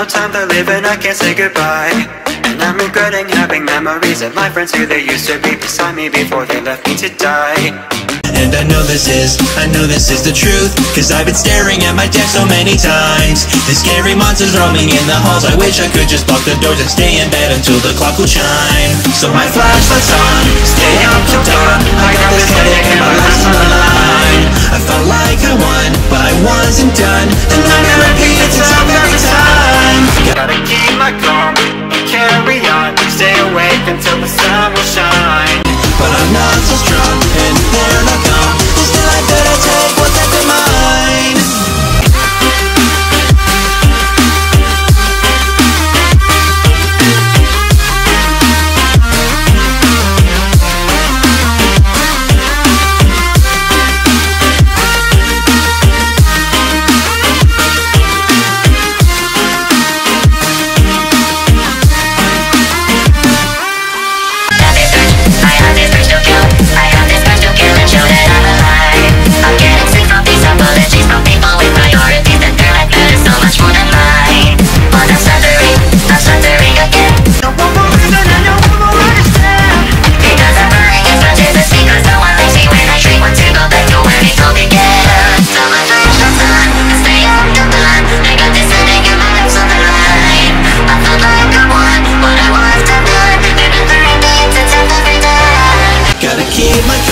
no time to live and I can't say goodbye. And I'm regretting having memories of my friends who they used to be beside me before they left me to die. And I know this is the truth, cause I've been staring at my death so many times. The scary monsters roaming in the halls, I wish I could just lock the doors and stay in bed until the clock will chime. So my flashlight's on, stay up till dawn. I got this headache and my life's on the line. I felt like I won, but I wasn't done. The nightmare repeats itself every time. Gotta keep my calm, carry on, stay awake until the sun will shine. But I'm not so strong, and they're not gone. Still I better take what's left of mine. Keep my